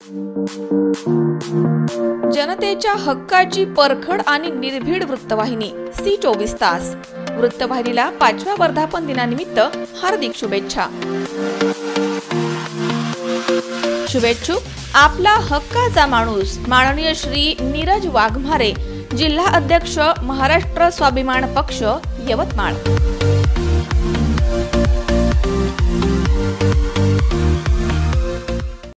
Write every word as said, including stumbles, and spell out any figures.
जनतेच्या हक्काची परखड आणि निर्भीड वृत्तवाहिनी सी चोवीस तास. वृत्तवाहिनीला पाचव्या वर्धापन दिनानिमित्त हार्दिक शुभेच्छा. शुभेच्छुक आपला हक्काचा माणूस माननीय श्री नीरज वाघमारे, जिल्हा अध्यक्ष महाराष्ट्र स्वाभिमान पक्ष, यवतमाळ.